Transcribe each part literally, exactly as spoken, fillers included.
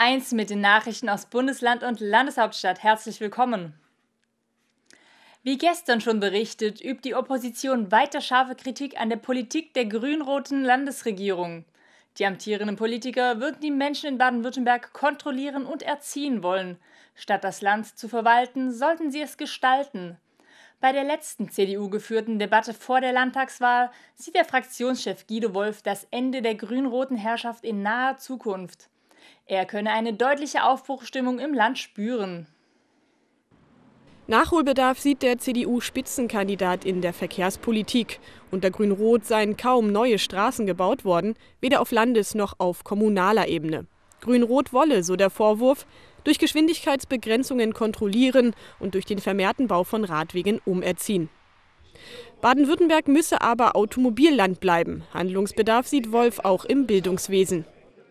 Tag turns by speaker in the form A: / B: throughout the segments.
A: eins mit den Nachrichten aus Bundesland und Landeshauptstadt. Herzlich willkommen. Wie gestern schon berichtet, übt die Opposition weiter scharfe Kritik an der Politik der grün-roten Landesregierung. Die amtierenden Politiker würden die Menschen in Baden-Württemberg kontrollieren und erziehen wollen. Statt das Land zu verwalten, sollten sie es gestalten. Bei der letzten C D U geführten Debatte vor der Landtagswahl sieht der Fraktionschef Guido Wolf das Ende der grün-roten Herrschaft in naher Zukunft. Er könne eine deutliche Aufbruchsstimmung im Land spüren.
B: Nachholbedarf sieht der C D U-Spitzenkandidat in der Verkehrspolitik. Unter Grün-Rot seien kaum neue Straßen gebaut worden, weder auf Landes- noch auf kommunaler Ebene. Grün-Rot wolle, so der Vorwurf, durch Geschwindigkeitsbegrenzungen kontrollieren und durch den vermehrten Bau von Radwegen umerziehen. Baden-Württemberg müsse aber Automobilland bleiben. Handlungsbedarf sieht Wolf auch im Bildungswesen.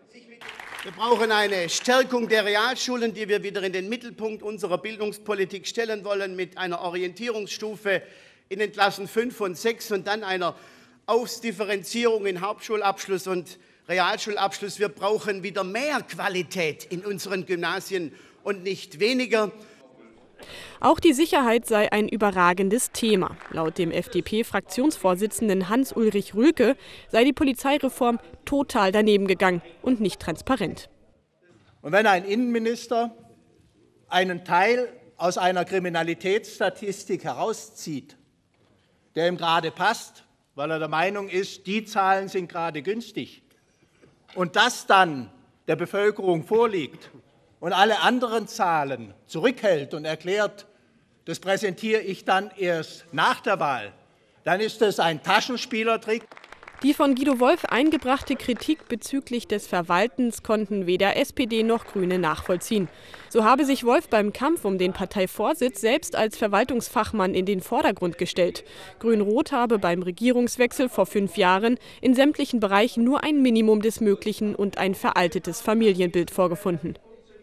C: Wir brauchen eine Stärkung der Realschulen, die wir wieder in den Mittelpunkt unserer Bildungspolitik stellen wollen, mit einer Orientierungsstufe in den Klassen fünf und sechs und dann einer Ausdifferenzierung in Hauptschulabschluss und Realschulabschluss. Wir brauchen wieder mehr Qualität in unseren Gymnasien und nicht weniger.
B: Auch die Sicherheit sei ein überragendes Thema. Laut dem F D P-Fraktionsvorsitzenden Hans-Ulrich Rülke sei die Polizeireform total daneben gegangen und nicht transparent.
D: Und wenn ein Innenminister einen Teil aus einer Kriminalitätsstatistik herauszieht, der ihm gerade passt, weil er der Meinung ist, die Zahlen sind gerade günstig, und das dann der Bevölkerung vorliegt und alle anderen Zahlen zurückhält und erklärt, das präsentiere ich dann erst nach der Wahl, dann ist das ein Taschenspielertrick.
B: Die von Guido Wolf eingebrachte Kritik bezüglich des Verwaltens konnten weder S P D noch Grüne nachvollziehen. So habe sich Wolf beim Kampf um den Parteivorsitz selbst als Verwaltungsfachmann in den Vordergrund gestellt. Grün-Rot habe beim Regierungswechsel vor fünf Jahren in sämtlichen Bereichen nur ein Minimum des Möglichen und ein veraltetes Familienbild vorgefunden.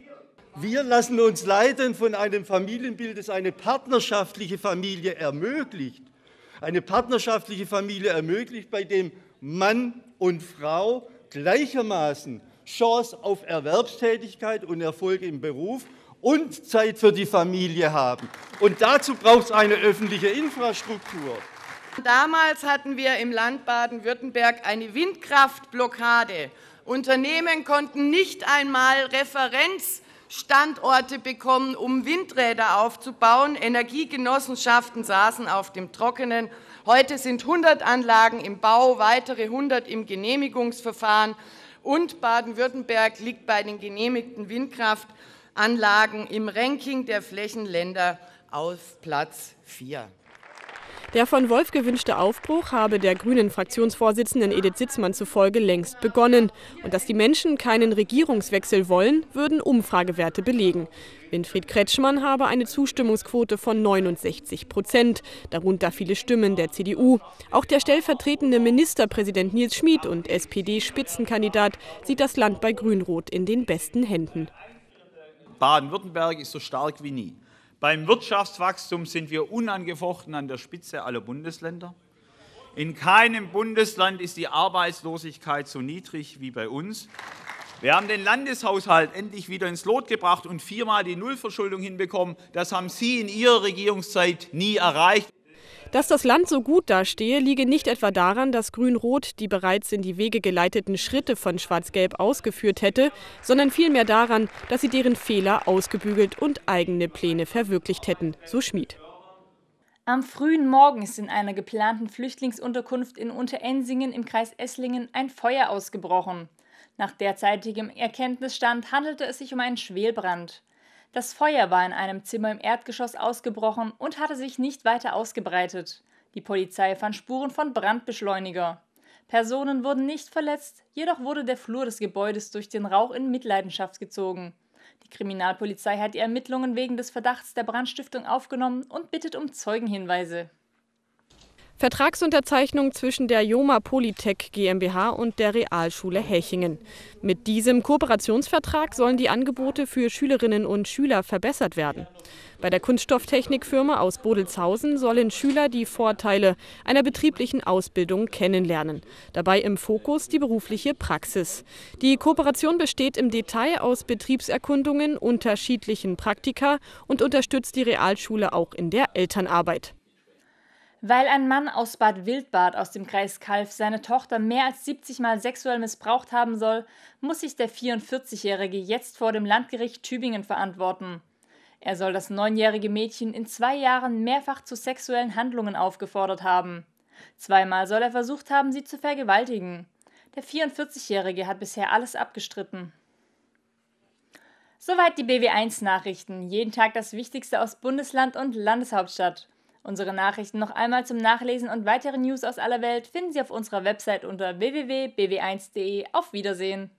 E: Wir lassen uns leiten von einem Familienbild, das eine partnerschaftliche Familie ermöglicht. Eine partnerschaftliche Familie ermöglicht, bei dem Mann und Frau gleichermaßen Chance auf Erwerbstätigkeit und Erfolg im Beruf und Zeit für die Familie haben. Und dazu braucht es eine öffentliche Infrastruktur.
F: Damals hatten wir im Land Baden-Württemberg eine Windkraftblockade. Unternehmen konnten nicht einmal Referenzstandorte bekommen, um Windräder aufzubauen. Energiegenossenschaften saßen auf dem Trockenen. Heute sind hundert Anlagen im Bau, weitere hundert im Genehmigungsverfahren. Und Baden-Württemberg liegt bei den genehmigten Windkraftanlagen im Ranking der Flächenländer auf Platz vier.
B: Der von Wolf gewünschte Aufbruch habe der Grünen-Fraktionsvorsitzenden Edith Sitzmann zufolge längst begonnen. Und dass die Menschen keinen Regierungswechsel wollen, würden Umfragewerte belegen. Winfried Kretschmann habe eine Zustimmungsquote von neunundsechzig Prozent, darunter viele Stimmen der C D U. Auch der stellvertretende Ministerpräsident Nils Schmid und S P D-Spitzenkandidat sieht das Land bei Grün-Rot in den besten Händen.
G: Baden-Württemberg ist so stark wie nie. Beim Wirtschaftswachstum sind wir unangefochten an der Spitze aller Bundesländer. In keinem Bundesland ist die Arbeitslosigkeit so niedrig wie bei uns. Wir haben den Landeshaushalt endlich wieder ins Lot gebracht und viermal die Nullverschuldung hinbekommen. Das haben Sie in Ihrer Regierungszeit nie erreicht.
B: Dass das Land so gut dastehe, liege nicht etwa daran, dass Grün-Rot die bereits in die Wege geleiteten Schritte von Schwarz-Gelb ausgeführt hätte, sondern vielmehr daran, dass sie deren Fehler ausgebügelt und eigene Pläne verwirklicht hätten, so Schmid.
A: Am frühen Morgen ist in einer geplanten Flüchtlingsunterkunft in Unterensingen im Kreis Esslingen ein Feuer ausgebrochen. Nach derzeitigem Erkenntnisstand handelte es sich um einen Schwelbrand. Das Feuer war in einem Zimmer im Erdgeschoss ausgebrochen und hatte sich nicht weiter ausgebreitet. Die Polizei fand Spuren von Brandbeschleuniger. Personen wurden nicht verletzt, jedoch wurde der Flur des Gebäudes durch den Rauch in Mitleidenschaft gezogen. Die Kriminalpolizei hat die Ermittlungen wegen des Verdachts der Brandstiftung aufgenommen und bittet um Zeugenhinweise.
B: Vertragsunterzeichnung zwischen der Joma Polytech GmbH und der Realschule Hechingen. Mit diesem Kooperationsvertrag sollen die Angebote für Schülerinnen und Schüler verbessert werden. Bei der Kunststofftechnikfirma aus Bodelshausen sollen Schüler die Vorteile einer betrieblichen Ausbildung kennenlernen. Dabei im Fokus die berufliche Praxis. Die Kooperation besteht im Detail aus Betriebserkundungen, unterschiedlichen Praktika und unterstützt die Realschule auch in der Elternarbeit.
A: Weil ein Mann aus Bad Wildbad aus dem Kreis Calw seine Tochter mehr als siebzig Mal sexuell missbraucht haben soll, muss sich der vierundvierzigjährige jetzt vor dem Landgericht Tübingen verantworten. Er soll das neunjährige Mädchen in zwei Jahren mehrfach zu sexuellen Handlungen aufgefordert haben. Zweimal soll er versucht haben, sie zu vergewaltigen. Der vierundvierzigjährige hat bisher alles abgestritten. Soweit die B W eins Nachrichten. Jeden Tag das Wichtigste aus Bundesland und Landeshauptstadt. Unsere Nachrichten noch einmal zum Nachlesen und weitere News aus aller Welt finden Sie auf unserer Website unter w w w punkt b w eins punkt de. Auf Wiedersehen!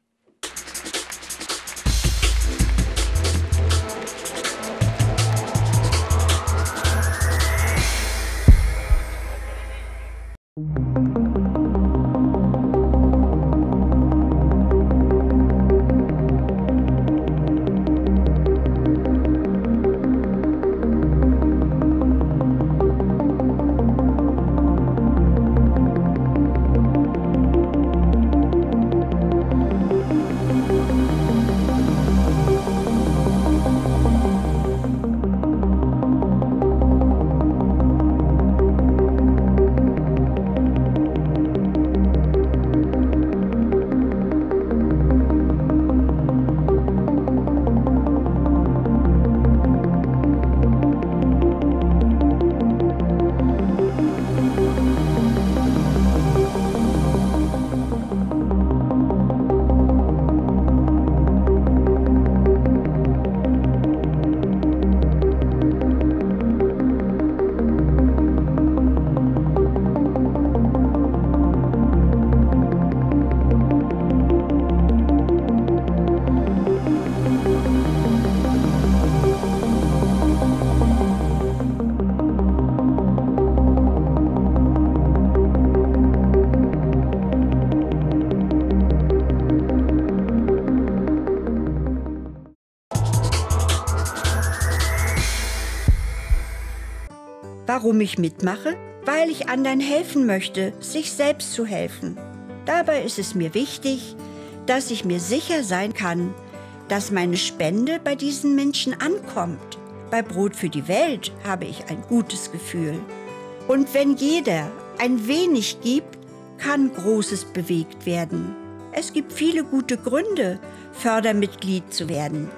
H: Warum ich mitmache? Weil ich anderen helfen möchte, sich selbst zu helfen. Dabei ist es mir wichtig, dass ich mir sicher sein kann, dass meine Spende bei diesen Menschen ankommt. Bei Brot für die Welt habe ich ein gutes Gefühl. Und wenn jeder ein wenig gibt, kann Großes bewegt werden. Es gibt viele gute Gründe, Fördermitglied zu werden.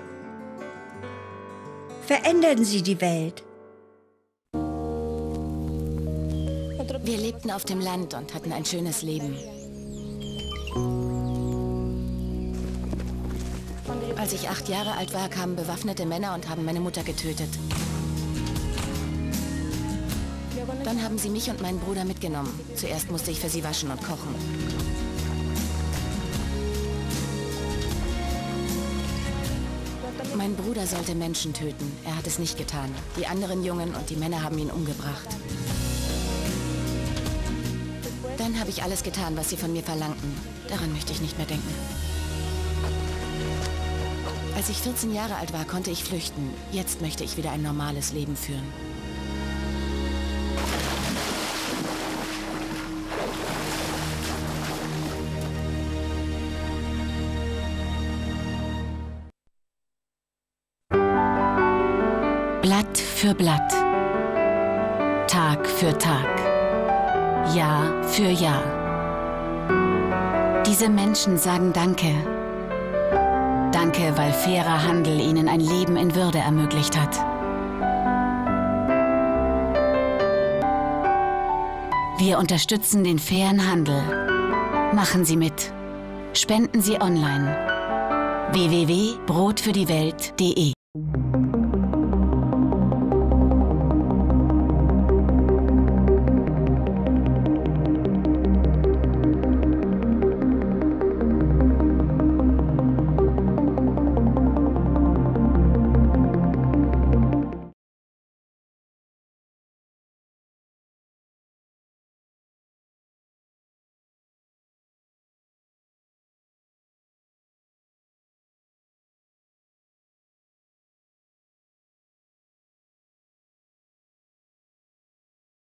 H: Verändern Sie die Welt.
I: Wir lebten auf dem Land und hatten ein schönes Leben. Als ich acht Jahre alt war, kamen bewaffnete Männer und haben meine Mutter getötet. Dann haben sie mich und meinen Bruder mitgenommen. Zuerst musste ich für sie waschen und kochen. Mein Bruder sollte Menschen töten. Er hat es nicht getan. Die anderen Jungen und die Männer haben ihn umgebracht. Dann habe ich alles getan, was sie von mir verlangten. Daran möchte ich nicht mehr denken. Als ich vierzehn Jahre alt war, konnte ich flüchten. Jetzt möchte ich wieder ein normales Leben führen. Blatt für Blatt. Tag für Tag. Jahr für Jahr. Diese Menschen sagen Danke. Danke, weil fairer Handel ihnen ein Leben in Würde ermöglicht hat. Wir unterstützen den fairen Handel. Machen Sie mit. Spenden Sie online. w w w punkt brot für die welt punkt de